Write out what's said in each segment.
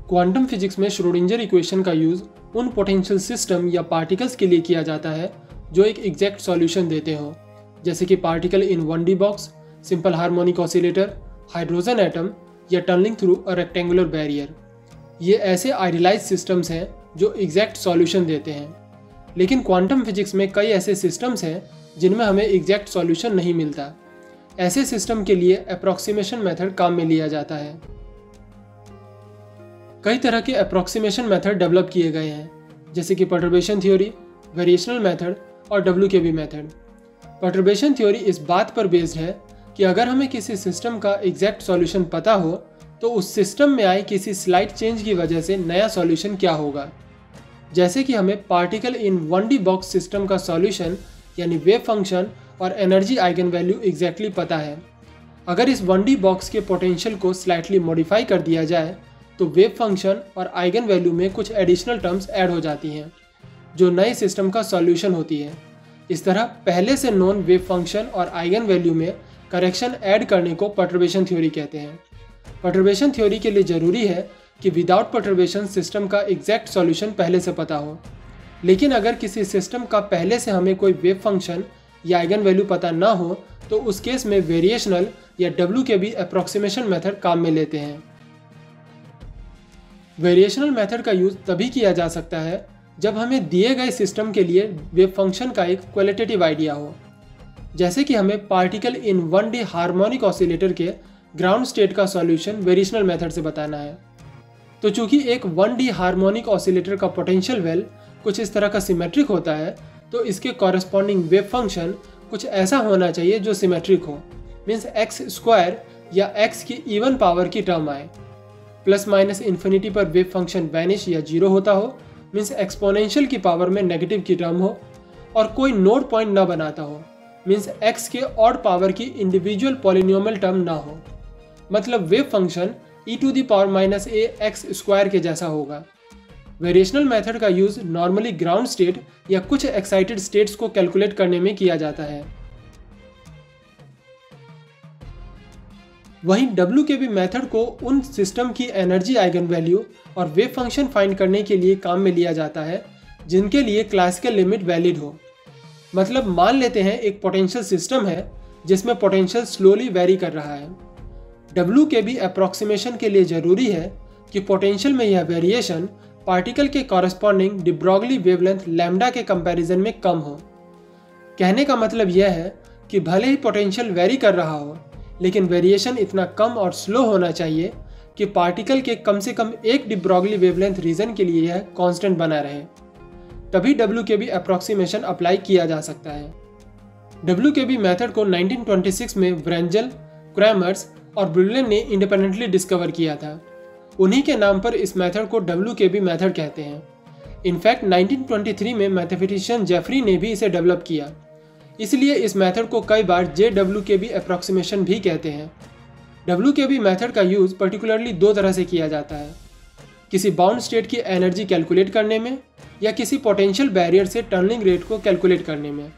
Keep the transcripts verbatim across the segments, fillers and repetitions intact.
Quantum physics में Schrodinger equation का use उन पोटेंशियल सिस्टम या पार्टिकल्स के लिए किया जाता है जो एक एग्जैक्ट सॉल्यूशन देते हो, जैसे कि particle in one D box, simple harmonic oscillator, hydrogen atom या tunneling through a rectangular barrier. ये ऐसे आइडियलाइज सिस्टम्स हैं जो एग्जैक्ट सॉल्यूशन देते हैं। लेकिन क्वांटम फिजिक्स में कई ऐसे सिस्टम्स हैं जिनमें हमें एग्जैक्ट सॉल्यूशन नहीं मिलता। ऐसे सिस्टम के लिए अप्रॉक्सीमेशन मेथड काम में लिया जाता है। कई तरह के अप्रॉक्सीमेशन मेथड डेवलप किए गए हैं, जैसे कि पर्टर्बेशन थ्योरी, वेरिएशनल मेथड और W K B method. Perturbation theory इस बात पर बेस्ड है कि अगर हमें किसी सिस्टम का एग्जैक्ट सॉल्यूशन पता हो तो उस सिस्टम में आए किसी स्लाइट चेंज की वजह से नया सॉल्यूशन क्या होगा। जैसे कि हमें particle in one D box system का सॉल्यूशन यानी वेव फंक्शन और एनर्जी आइगन वैल्यू एग्जैक्टली पता है। अगर इस वन डी बॉक्स के पोटेंशियल को स्लाइटली मॉडिफाई कर दिया जाए तो वेव फंक्शन और आइगन वैल्यू में कुछ एडिशनल टर्म्स ऐड हो जाती हैं जो नए सिस्टम का सॉल्यूशन होती है। इस तरह पहले से नोन वेव फंक्शन और आइगन वैल्यू में करेक्शन ऐड करने को पर्टर्बेशन थ्योरी कहते हैं। पर्टर्बेशन थ्योरी के लिए ज़रूरी है कि विदाउट पर्टर्बेशन सिस्टम का एग्जैक्ट सॉल्यूशन पहले से पता हो। लेकिन अगर किसी सिस्टम का पहले से हमें कोई वेव फंक्शन या आइगन वैल्यू पता ना हो तो उस केस में वेरिएशनल या W K B approximation method काम में लेते हैं। वेरिएशनल मेथड का यूज तभी किया जा सकता है जब हमें दिए गए सिस्टम के लिए वेव फंक्शन का एक क्वालिटेटिव आइडिया हो, जैसे कि हमें particle in one D harmonic oscillator के ग्राउंड स्टेट का सॉल्यूशन वेरिएशनल मेथड से बताना है। तो चूंकि एक वन डी हार्मोनिक ऑसिलेटर का पोटेंशियल वेल कुछ इस तरह का सिमेट्रिक होता है, तो इसके कॉरेस्पॉन्डिंग वेव फंक्शन कुछ ऐसा होना चाहिए जो सिमेट्रिक हो, मीन्स एक्स स्क्वायर या एक्स की इवन पावर की टर्म आए। प्लस माइनस इन्फिनिटी पर वेव फंक्शन वैनिश या जीरो होता हो, मीन्स एक्सपोनेंशियल की पावर में नेगेटिव की टर्म हो, और कोई नोड पॉइंट ना बनाता हो, मीन्स एक्स के ऑड पावर की इंडिविजुअल पॉलिनोमियल टर्म ना हो। मतलब wave function E to the power minus A X square के जैसा होगा। वेरिएशनल मेथड का यूज नॉर्मली ग्राउंड स्टेट या कुछ एक्साइटेड स्टेट्स को कैलकुलेट करने में किया जाता है। वहीं डब्ल्यू के बी मेथड को उन सिस्टम की एनर्जी आइगन वैल्यू और वेव फंक्शन फाइंड करने के लिए काम में लिया जाता है जिनके लिए क्लासिकल लिमिट वैलिड हो। मतलब मान लेते हैं एक पोटेंशियल सिस्टम है जिसमें पोटेंशियल स्लोली वेरी कर रहा है। डब्ल्यू के बी अप्रॉक्सीमेशन के लिए जरूरी है कि पोटेंशियल में यह वेरिएशन पार्टिकल के corresponding de Broglie wavelength lambda के कंपैरिजन में कम हो। कहने का मतलब यह है कि भले ही पोटेंशियल वेरी कर रहा हो, लेकिन वेरिएशन इतना कम और स्लो होना चाहिए कि पार्टिकल के कम से कम एक डी ब्रॉगली वेवलेंथ रीजन के लिए यह कांस्टेंट बना रहे, तभी W K B approximation apply किया जा सकता है। डब्ल्यू के बी मेथड को नाइनटीन ट्वेंटी सिक्स में व्रेंजल, क्रैमर्स और ब्रुलन ने इंडिपेंडेंटली डिस्कवर किया था। उन्हीं के नाम पर इस मेथड को डब्ल्यू के बी मेथड कहते हैं। इनफैक्ट नाइनटीन ट्वेंटी थ्री में मैथमेटिशियन जेफरी ने भी इसे डेवलप किया, इसलिए इस मेथड को कई बार J W K B approximation भी कहते हैं। डब्ल्यू के बी मेथड का यूज पर्टिकुलरली दो तरह से किया जाता है, किसी बाउंड स्टेट की एनर्जी कैलकुलेट करने में या किसी पोटेंशियल बैरियर से टनलिंग रेट को कैलकुलेट करने में।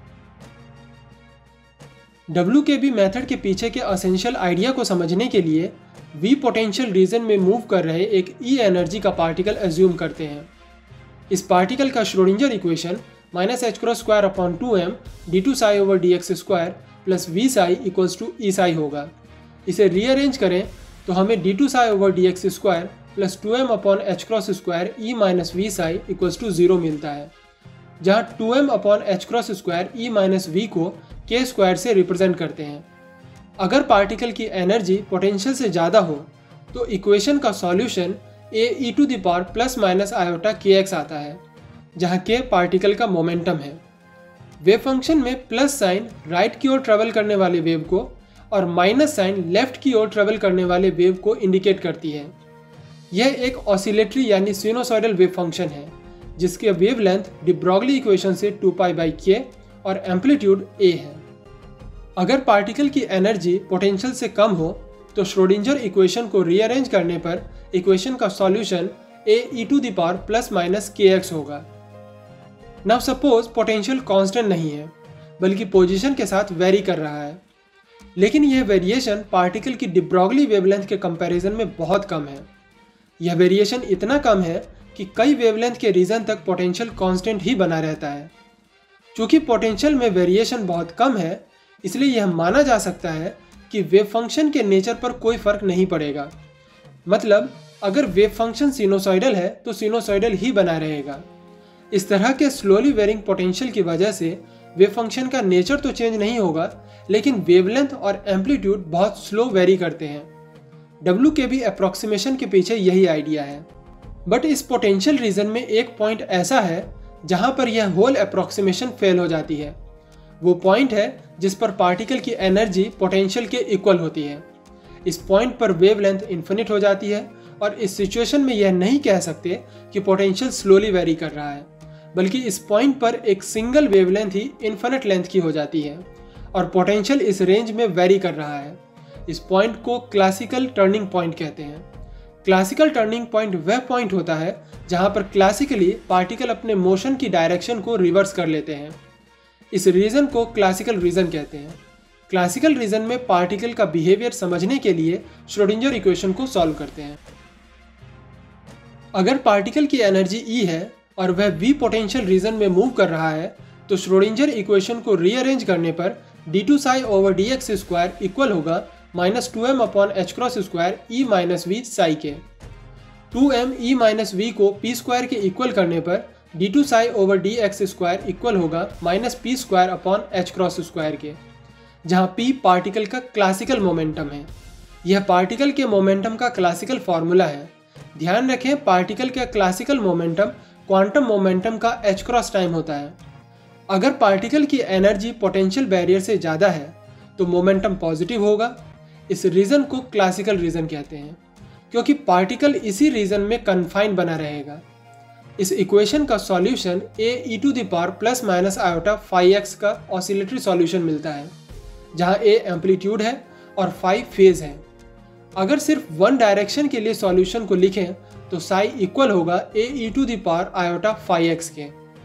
डब्ल्यू के बी मेथड के पीछे के एसेंशियल आइडिया को समझने के लिए वी पोटेंशियल रीजन में मूव कर रहे एक ई एनर्जी का पार्टिकल एज्यूम करते हैं। इस पार्टिकल का Schrodinger equation minus H cross square upon two M D two psi over D X square plus V psi equals to E psi होगा। इसे रीअरेंज करें तो हमें D two psi over D X square plus two M upon H cross square E minus V psi equals to zero मिलता है, जहाँ two M upon H cross square E minus V को K square से represent करते हैं। अगर particle की energy potential से ज़्यादा हो तो इक्वेशन का solution A E to the power plus minus iota K X आता है, जहाँ के पार्टिकल का मोमेंटम है। वेव फंक्शन में प्लस साइन राइट की ओर ट्रेवल करने वाले वेव को और माइनस साइन लेफ्ट की ओर ट्रेवल करने वाले वेव को इंडिकेट करती है। यह एक ऑसिलेटरी यानी सिनुसॉइडल वेव फंक्शन है जिसके वेवलेंथ डी ब्रॉगली इक्वेशन से टू पाई बाई के और एम्पलीट्यूड ए है। अगर पार्टिकल की एनर्जी पोटेंशियल से कम हो तो श्रोडिंगर इक्वेशन को रीअरेंज करने पर इक्वेशन का solution A E to the power plus minus K X होगा। नाउ सपोज पोटेंशियल कांस्टेंट नहीं है बल्कि पोजीशन के साथ वेरी कर रहा है, लेकिन यह वेरिएशन पार्टिकल की डी ब्रॉगली वेवलेंथ के कंपैरिजन में बहुत कम है। यह वेरिएशन इतना कम है कि कई वेवलेंथ के रीजन तक पोटेंशियल कांस्टेंट ही बना रहता है। चूँकि पोटेंशियल में वेरिएशन बहुत कम है, इसलिए यह माना जा सकता है कि वेव फंक्शन के नेचर पर कोई फर्क नहीं पड़ेगा। मतलब अगर वेव फंक्शन सिनोसॉइडल है तो सिनोसॉइडल ही बना रहेगा। इस तरह के स्लोली वेरिंग पोटेंशियल की वजह से वेव फंक्शन का नेचर तो चेंज नहीं होगा, लेकिन वेवलेंथ और एम्पलीट्यूड बहुत स्लो वेरी करते हैं। डब्ल्यू के बी अप्रॉक्सीमेशन के पीछे यही आइडिया है। बट इस पोटेंशियल रीजन में एक पॉइंट ऐसा है जहां पर यह होल अप्रॉक्सीमेशन फेल हो जाती है। वो पॉइंट है जिस पर पार्टिकल की एनर्जी पोटेंशियल के इक्वल होती है। इस पॉइंट पर वेवलेंथ इन्फिनिट हो जाती है और इस सिचुएशन में यह नहीं कह सकते कि पोटेंशियल स्लोली वेरी कर रहा है, बल्कि इस पॉइंट पर एक सिंगल वेवलेंथ ही इन्फिनिट लेंथ की हो जाती है और पोटेंशियल इस रेंज में वेरी कर रहा है। इस पॉइंट को क्लासिकल टर्निंग पॉइंट कहते हैं। क्लासिकल टर्निंग पॉइंट वह पॉइंट होता है जहां पर क्लासिकली पार्टिकल अपने मोशन की डायरेक्शन को रिवर्स कर लेते हैं। इस रीजन को क्लासिकल रीजन कहते हैं। क्लासिकल रीजन में पार्टिकल का बिहेवियर समझने के लिए श्रोडिंजर इक्वेशन को सॉल्व करते हैं। अगर पार्टिकल की एनर्जी E है और वह V पोटेंशियल रीजन में मूव कर रहा है, तो श्रोडिंजर इक्वेशन को रीअरेंज करने पर D two psi over D X square equal होगा minus two M upon H cross square E minus V psi के। Two M E minus V को पी स्क्वायर के इक्वल करने पर D two psi over D X square equal होगा minus P square upon H cross square के, जहाँ p particle का classical momentum है। यह पार्टिकल के मोमेंटम का क्लासिकल फॉर्मूला है। ध्यान रखें, पार्टिकल का क्लासिकल मोमेंटम क्वांटम मोमेंटम का h क्रॉस टाइम होता है। अगर पार्टिकल की एनर्जी पोटेंशियल बैरियर से ज़्यादा है तो मोमेंटम पॉजिटिव होगा। इस रीजन को क्लासिकल रीजन कहते हैं, क्योंकि पार्टिकल इसी रीजन में कन्फाइंड बना रहेगा। इस इक्वेशन का solution A E to the power plus minus iota phi X का ऑसिलेटरी सॉल्यूशन मिलता है, जहां ए एम्पलीट्यूड है और फाई फेज है। अगर सिर्फ वन डायरेक्शन के लिए सॉल्यूशन को लिखें तो साई इक्वल होगा A E to the power iota phi X के।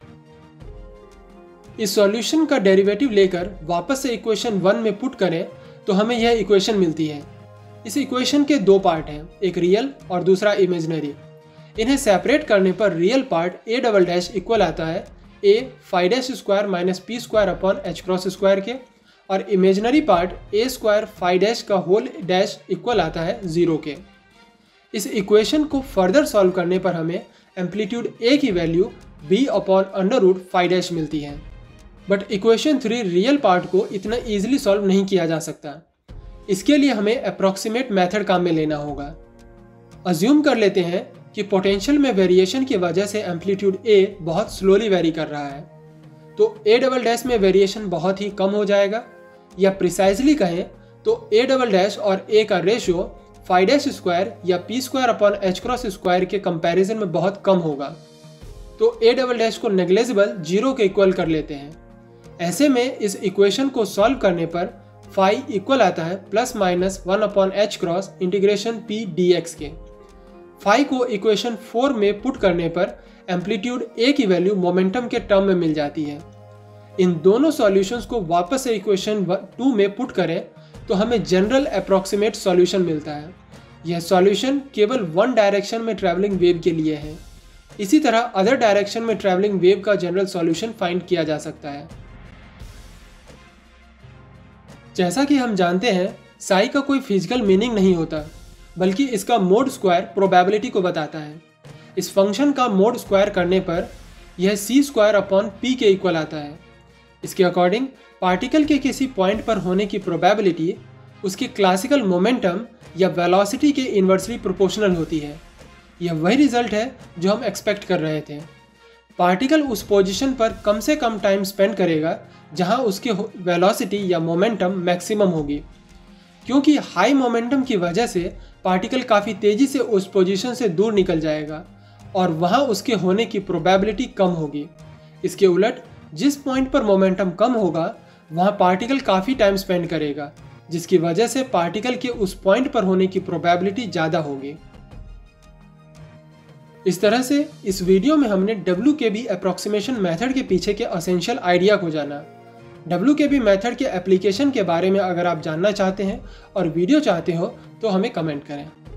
इस सॉल्यूशन का डेरिवेटिव लेकर वापस से इक्वेशन वन में पुट करें तो हमें यह इक्वेशन मिलती है। इस इक्वेशन के दो पार्ट हैं, एक रियल और दूसरा इमेजिनरी। इन्हें सेपरेट करने पर real part A double dash equal आता है A phi dash square minus P square upon H cross square के, और imaginary part A square phi dash का होल डैश इक्वल आता है जीरो के। इस इक्वेशन को फर्दर सॉल्व करने पर हमें एम्पलीट्यूड ए की value B upon under root phi dash मिलती है। But equation three real part को इतना ईजिली सॉल्व नहीं किया जा सकता। इसके लिए हमें अप्रॉक्सीमेट मेथड काम में लेना होगा। अज्यूम कर लेते हैं कि पोटेंशियल में वेरिएशन की वजह से एम्पलीट्यूड ए बहुत स्लोली वेरी कर रहा है, तो ए डबल डैश में वेरिएशन बहुत ही कम हो जाएगा, या प्रिसाइजली कहें तो ए डबल डैश और ए का रेशियो फाई डैश स्क्वायर या P square upon H cross square के कंपैरिजन में बहुत कम होगा। तो ए डबल डैश को नेग्लेजिबल जीरो के इक्वल कर लेते हैं। ऐसे में इस इक्वेशन को सॉल्व करने पर फाई इक्वल आता है plus minus one upon H cross integration P D X के। फाई को इक्वेशन फोर में पुट करने पर एम्पलीट्यूड ए की वैल्यू मोमेंटम के टर्म में मिल जाती है। इन दोनों सॉल्यूशंस को वापस से इक्वेशन टू में पुट करें तो हमें जनरल अप्रॉक्सीमेट सॉल्यूशन मिलता है। यह सॉल्यूशन केवल वन डायरेक्शन में ट्रैवलिंग वेव के लिए है। इसी तरह अदर डायरेक्शन में ट्रैवलिंग वेव का जनरल सॉल्यूशन फाइंड किया जा सकता है। जैसा कि हम जानते हैं, साई का कोई फिजिकल मीनिंग नहीं होता, बल्कि इसका मोड स्क्वायर प्रोबेबिलिटी को बताता है। इस फंक्शन का मोड स्क्वायर करने पर यह सी स्क्वायर अपॉन पी के इक्वल आता है। इसके अकॉर्डिंग पार्टिकल के किसी पॉइंट पर होने की प्रोबेबिलिटी उसके क्लासिकल मोमेंटम या वेलोसिटी के इन्वर्सली प्रोपोर्शनल होती है। यह वही रिजल्ट है जो हम एक्सपेक्ट कर रहे थे। पार्टिकल उस पोजीशन पर कम से कम टाइम स्पेंड करेगा जहां उसकी वेलोसिटी या मोमेंटम मैक्सिमम होगी, क्योंकि हाई मोमेंटम की वजह से पार्टिकल काफ़ी तेज़ी से उस पोजीशन से दूर निकल जाएगा और वहां उसके होने की प्रोबेबिलिटी कम होगी। इसके उलट जिस पॉइंट पर मोमेंटम कम होगा वहां पार्टिकल काफ़ी टाइम स्पेंड करेगा, जिसकी वजह से पार्टिकल के उस पॉइंट पर होने की प्रोबेबिलिटी ज़्यादा होगी। इस तरह से इस वीडियो में हमने W K B approximation method के पीछे के एसेंशियल आइडिया को जाना। डब्ल्यू के बी मेथड के एप्लीकेशन के बारे में अगर आप जानना चाहते हैं और वीडियो चाहते हो तो हमें कमेंट करें।